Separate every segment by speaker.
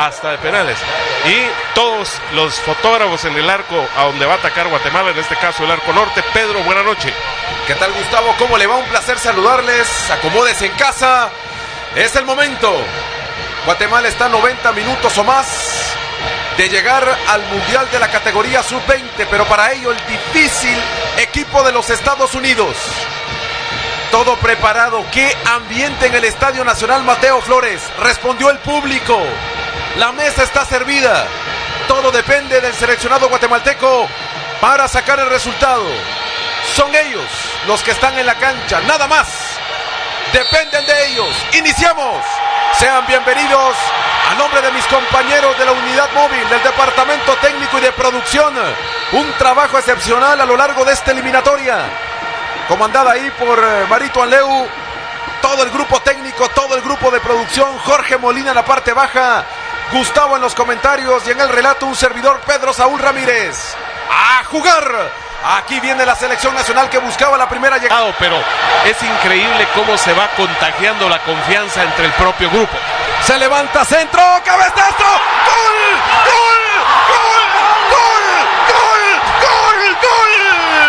Speaker 1: hasta de penales. Y todos los fotógrafos en el arco a donde va a atacar Guatemala, en este caso el arco norte. Pedro, buena noche.
Speaker 2: ¿Qué tal, Gustavo? ¿Cómo le va? Un placer saludarles. Acomódese en casa. Es el momento. Guatemala está a 90 minutos o más de llegar al Mundial de la categoría Sub-20, pero para ello el difícil equipo de los Estados Unidos. Todo preparado. ¿Qué ambiente en el Estadio Nacional Mateo Flores? Respondió el público. La mesa está servida. Todo depende del seleccionado guatemalteco para sacar el resultado. Son ellos los que están en la cancha, nada más. Dependen de ellos. Iniciamos. Sean bienvenidos a nombre de mis compañeros de la unidad móvil, del departamento técnico y de producción. Un trabajo excepcional a lo largo de esta eliminatoria, comandada ahí por Marito Anleu, todo el grupo técnico, todo el grupo de producción, Jorge Molina en la parte baja, Gustavo en los comentarios y en el relato un servidor, Pedro Saúl Ramírez. ¡A jugar! Aquí viene la selección nacional que buscaba la primera llegada.
Speaker 1: Pero es increíble cómo se va contagiando la confianza entre el propio grupo.
Speaker 2: Se levanta centro, cabezazo, ¡gol! ¡Gol! ¡Gol! ¡Gol! ¡Gol! ¡Gol! ¡Gol!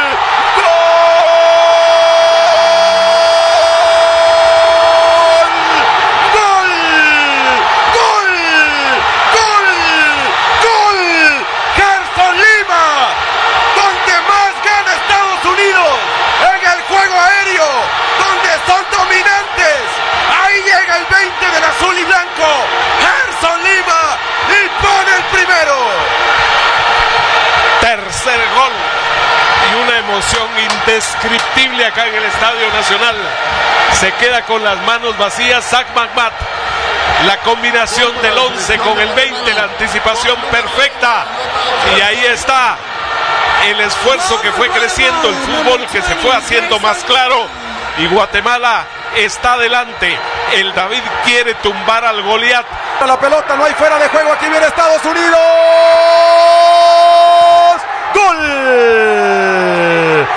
Speaker 3: Azul y blanco, Gerson Lima, y pone el primero.
Speaker 1: Tercer gol y una emoción indescriptible acá en el Estadio Nacional. Se queda con las manos vacías Zach McMath. La combinación del 11 con el 20, la anticipación perfecta. Y ahí está el esfuerzo que fue creciendo, el fútbol que se fue haciendo más claro. Y Guatemala está adelante. El David quiere tumbar al Goliat.
Speaker 2: La pelota, no hay fuera de juego. Aquí viene Estados Unidos. ¡Gol!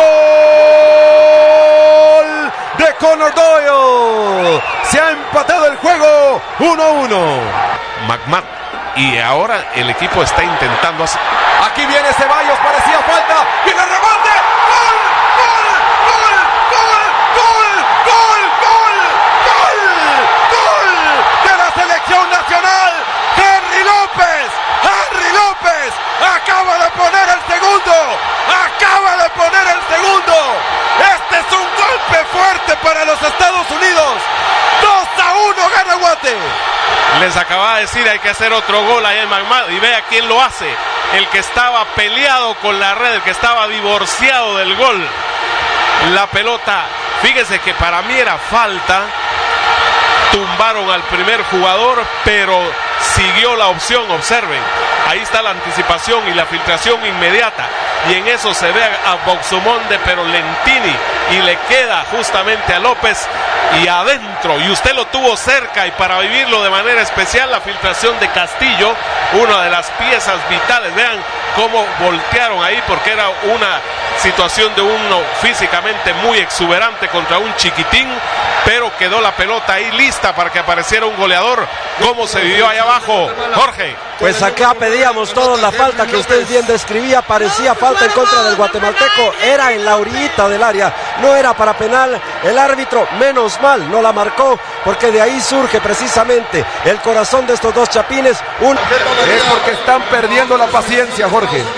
Speaker 2: ¡Gol de Connor Doyle! Se ha empatado el juego 1-1.
Speaker 1: McMath. Y ahora el equipo está intentando hacer...
Speaker 2: Aquí viene Ceballos, parecía falta. ¡Viene el remate! ¡Gol! ¡Gol! ¡Gol! ¡Gol! ¡Gol! ¡Gol! ¡Gol! ¡Gol! ¡Gol! De la selección nacional. Henry López. Henry López acaba de poner el segundo. Acaba de poner el segundo. Este es un golpe fuerte para los Estados Unidos. 2-1 gana Guate.
Speaker 1: Les acababa de decir, hay que hacer otro gol ahí en McMath. Y vea quién lo hace. El que estaba peleado con la red, el que estaba divorciado del gol. La pelota, fíjese que para mí era falta. Tumbaron al primer jugador, pero siguió la opción, observen. Ahí está la anticipación y la filtración inmediata. Y en eso se ve a Boxumonde, pero Lentini. Y le queda justamente a López y adentro. Y usted lo tuvo cerca, y para vivirlo de manera especial, la filtración de Castillo, una de las piezas vitales. Vean cómo voltearon ahí, porque era una situación de uno físicamente muy exuberante contra un chiquitín, pero quedó la pelota ahí lista para que apareciera un goleador. ¿Cómo se vivió ahí abajo, Jorge?
Speaker 4: Pues acá pedíamos todos la falta que usted bien describía. Parecía falta en contra del guatemalteco, era en la orillita del área, no era para penal. El árbitro, menos mal, no la marcó, porque de ahí surge precisamente el corazón de estos dos chapines.
Speaker 2: Es porque están perdiendo la paciencia, Jorge.
Speaker 5: Yellow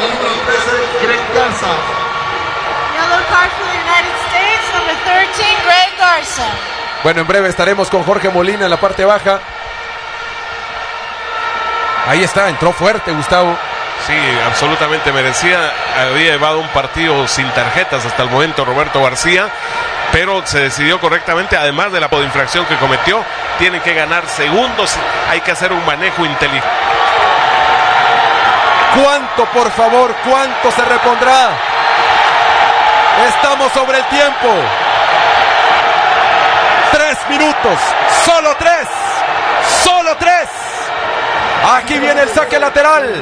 Speaker 5: card for the United States, number 13, Greg Garza.
Speaker 2: Bueno, en breve estaremos con Jorge Molina en la parte baja. Ahí está, entró fuerte Gustavo.
Speaker 1: Sí, absolutamente merecía. Había llevado un partido sin tarjetas hasta el momento Roberto García, pero se decidió correctamente. Además de la infracción que cometió, tienen que ganar segundos. Hay que hacer un manejo inteligente.
Speaker 2: ¿Cuánto, por favor, cuánto se repondrá? Estamos sobre el tiempo. 3 minutos, solo 3. Solo 3. Aquí viene el saque lateral.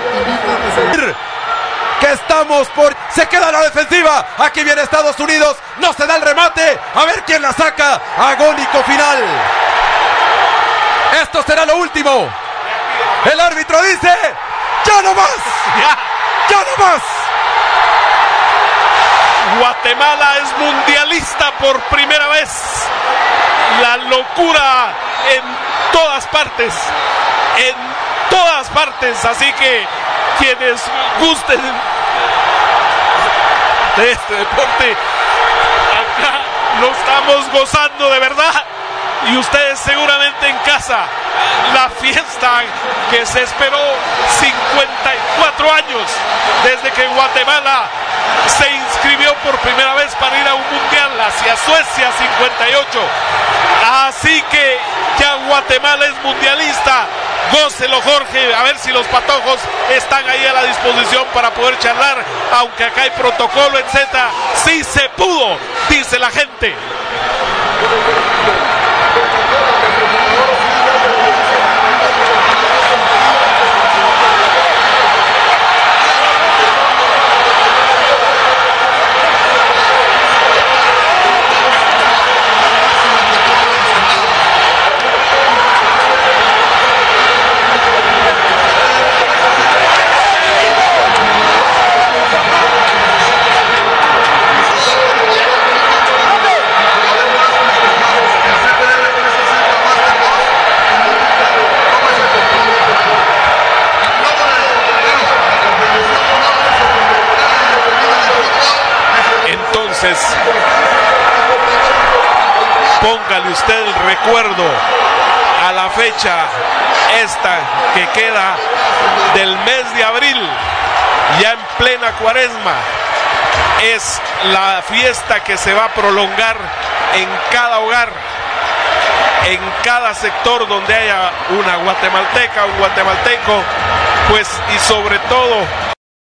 Speaker 2: Que estamos por... Se queda la defensiva. Aquí viene Estados Unidos. No se da el remate. A ver quién la saca. Agónico final. Esto será lo último. El árbitro dice: ¡ya no más! ¡Ya no más!
Speaker 1: Guatemala es mundialista por primera vez. La locura en todas partes. En todas partes. Así que quienes gusten de este deporte, acá lo estamos gozando de verdad. Y ustedes seguramente en casa, la fiesta que se esperó 54 años desde que Guatemala se inscribió por primera vez para ir a un mundial hacia Suecia 58. Así que ya Guatemala es mundialista. Gócelo, Jorge, a ver si los patojos están ahí a la disposición para poder charlar, aunque acá hay protocolo, etcétera. Sí se pudo, dice la gente. Entonces, póngale usted el recuerdo a la fecha esta que queda del mes de abril, ya en plena cuaresma. Es la fiesta que se va a prolongar en cada hogar, en cada sector donde haya una guatemalteca, un guatemalteco, pues, y sobre todo